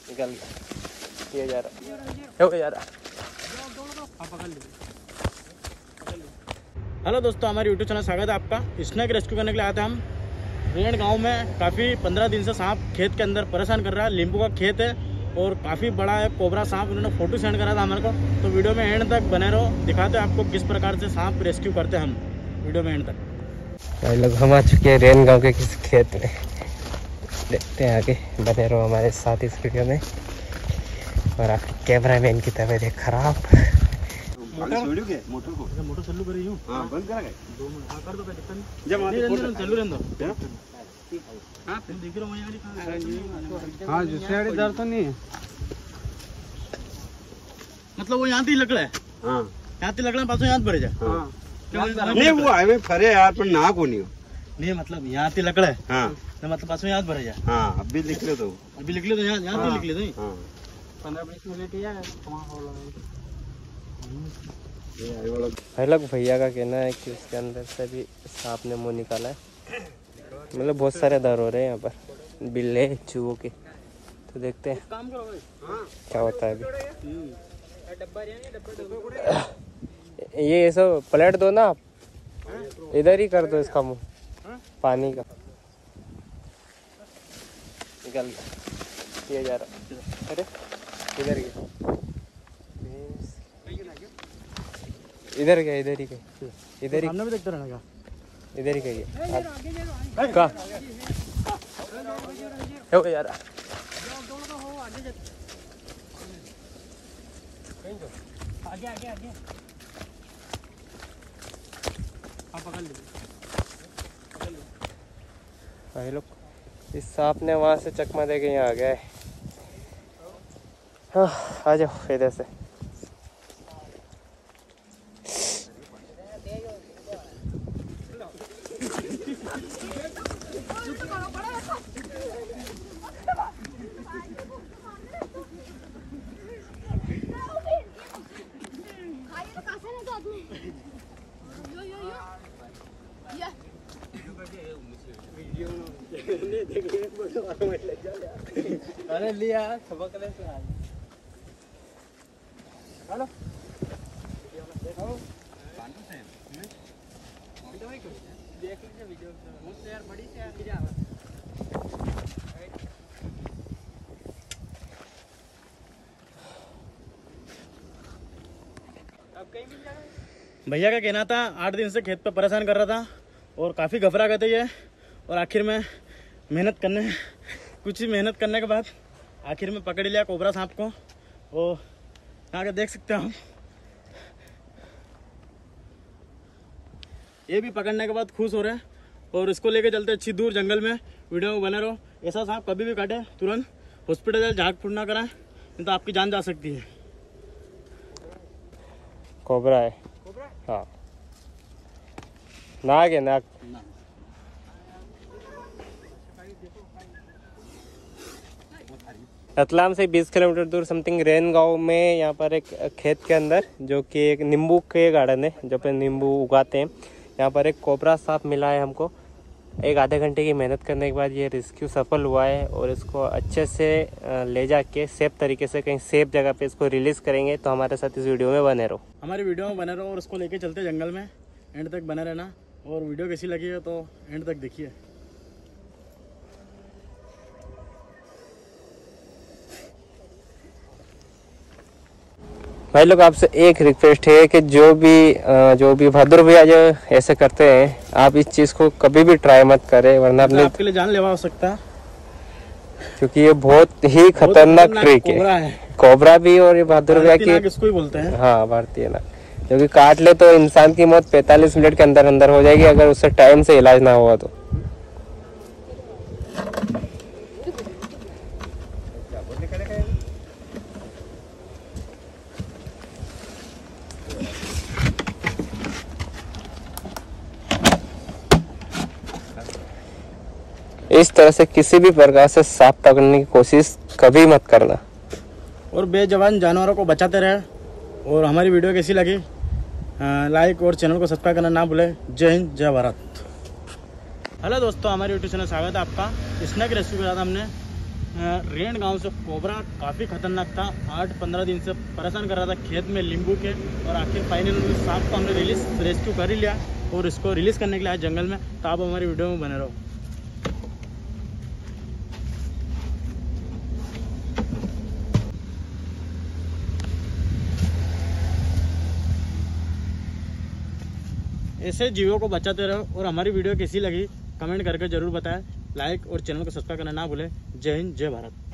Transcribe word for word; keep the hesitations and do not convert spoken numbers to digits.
निकल गया, ये जा रहा हो जा रहा। हेलो दोस्तों, हमारे यूट्यूब चैनल स्वागत है आपका। स्नेक रेस्क्यू करने के लिए आए थे हम रेण गांव में। काफ़ी पंद्रह दिन से सांप खेत के अंदर परेशान कर रहा है। नींबू का खेत है और काफ़ी बड़ा है कोबरा सांप। उन्होंने फोटो सेंड करा था हमारे को, तो वीडियो में एंड तक बने रहो। दिखाते हैं आपको किस प्रकार से सांप रेस्क्यू करते हैं हम, वीडियो में एंड तक। भाई लोग हम आ चुके हैं रेन गांव के किसी खेत में, देखते हैं आगे। बने रहो हमारे साथ इस वीडियो में। और आपके कैमरा मैन की तबीयत है खराब। मोटर मोटर को मोटर चालू करी हूं। हां बंद करा गए दो मिनट। हां कर दो, कितना जब आते फोटो चालू रहने दो। हां तुम देख रहे हो यहां। हां जिससे आड़े डर तो नहीं है, मतलब वो यहां थी लकड़ा है। हां यहां थी लकड़ा पासो यहां भरे जा। हां नहीं वो हाईवे फरे यार, पर ना को नहीं नहीं, मतलब यहां थी लकड़ा है। हां तो मतलब पासो यहां भरे जा। हां अभी लिख ले तो अभी लिख ले तो यहां यहां थी लिख ले तो। हां पंद्रह बीस मिनट ही है कहां हो भाई लोग भैया का कहना है कि उसके अंदर से भी सांप ने मुंह निकाला है। मतलब बहुत सारे दर हो रहे हैं यहाँ पर, बिल्ले चूहों के। तो देखते हैं क्या होता है अभी। ये सब पलट दो ना आप, इधर ही कर दो इसका मुंह पानी का। निकल गया, ये जा रहा। अरे इधर गया, इधर गया, इधर ही गया, इधर ही सामने भी देखते रहना क्या, इधर ही गई का हो गया यार। आगे आगे आगे आप पकड़ लो पकड़ लो। भाई लोग इस सांप ने वहां से चकमा दे के यहाँ आ गया है। हाँ आ जाओ इधर से। अरे लिया सबक ले से हेलो देखो पांडू से वीडियो में देख लीजिए वीडियो मुझसे यार बड़ी से यार जा अब कहीं मिल जाएगा। भैया का कहना था आठ दिन से खेत पे परेशान कर रहा था और काफ़ी घबरा गए थे ये। और आखिर में मेहनत करने कुछ ही मेहनत करने के बाद आखिर में पकड़ लिया कोबरा सांप को। और यहाँ के देख सकते हो हम, ये भी पकड़ने के बाद खुश हो रहे हैं। और इसको लेके चलते अच्छी दूर जंगल में। वीडियो में बने रहो। ऐसा सांप कभी भी काटे तुरंत हॉस्पिटल जाए, झाड़ फूट ना कराएं, नहीं तो आपकी जान जा सकती है। कोबरा है। हाँ नाग है, नाग। रतलाम से बीस किलोमीटर दूर समथिंग रेन गांव में यहाँ पर एक खेत के अंदर, जो कि एक नींबू के गार्डन है जो पे नींबू उगाते हैं, यहाँ पर एक कोबरा सांप मिला है हमको। एक आधे घंटे की मेहनत करने के बाद ये रेस्क्यू सफल हुआ है। और इसको अच्छे से ले जाके सेफ तरीके से कहीं सेफ जगह पे इसको रिलीज़ करेंगे। तो हमारे साथ इस वीडियो में बने रहो। हमारी वीडियो में बने रहो और इसको लेके चलते जंगल में। एंड तक बने रहना। और वीडियो कैसी लगी है तो एंड तक देखिए। भाई लोग आपसे एक रिक्वेस्ट है कि जो भी जो भी भद्र भैया जो ऐसे करते हैं, आप इस चीज़ को कभी भी ट्राई मत करें, वरना अपने आपके लिए जानलेवा हो सकता है। क्योंकि ये बहुत ही खतरनाक ट्रिक है। कोबरा भी और ये भद्र भैया की इसको ही बोलते हैं। हाँ भारतीय नाग, जो कि काट ले तो इंसान की मौत पैंतालीस मिनट के अंदर अंदर हो जाएगी अगर उससे टाइम से इलाज ना हुआ तो। इस तरह से किसी भी प्रकार से सांप पकड़ने की कोशिश कभी मत करना। और बेजवान जानवरों को बचाते रहे। और हमारी वीडियो कैसी लगी लाइक और चैनल को सब्सक्राइब करना ना भूले। जय हिंद, जय भारत। हेलो दोस्तों, हमारे यूट्यूब चैनल स्वागत है आपका। स्नेक रेस्क्यू करा था हमने रेण गांव से कोबरा काफ़ी खतरनाक था। आठ पंद्रह दिन से परेशान कर रहा था खेत में नींबू के, और आखिर फाइनल सांप को हमने रिलीज रेस्क्यू कर ही लिया और इसको रिलीज़ करने के लिए आए जंगल में। तो आप हमारी वीडियो में बने रहो। ऐसे जीवों को बचाते रहो और हमारी वीडियो कैसी लगी कमेंट करके जरूर बताएं। लाइक और चैनल को सब्सक्राइब करना ना भूलें। जय हिंद, जय भारत।